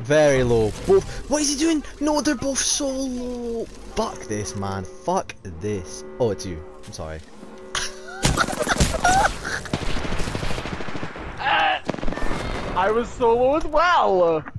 Very low. Both. What is he doing? No, they're both so low. Fuck this, man. Fuck this. Oh, it's you. I'm sorry. I was solo as well.